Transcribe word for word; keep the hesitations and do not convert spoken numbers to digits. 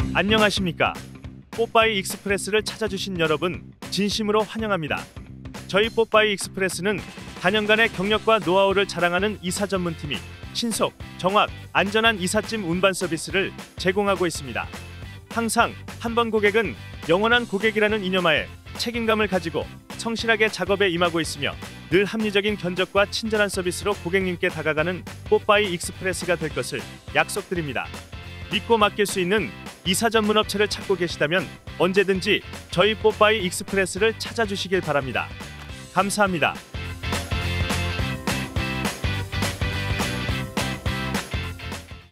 안녕하십니까. 뽀빠이 익스프레스를 찾아주신 여러분 진심으로 환영합니다. 저희 뽀빠이 익스프레스는 다년간의 경력과 노하우를 자랑하는 이사 전문팀이 신속, 정확, 안전한 이삿짐 운반 서비스를 제공하고 있습니다. 항상 한 번 고객은 영원한 고객이라는 이념하에 책임감을 가지고 성실하게 작업에 임하고 있으며 늘 합리적인 견적과 친절한 서비스로 고객님께 다가가는 뽀빠이 익스프레스가 될 것을 약속드립니다. 믿고 맡길 수 있는 이사 전문 업체를 찾고 계시다면 언제든지 저희 뽀빠이 익스프레스를 찾아주시길 바랍니다. 감사합니다.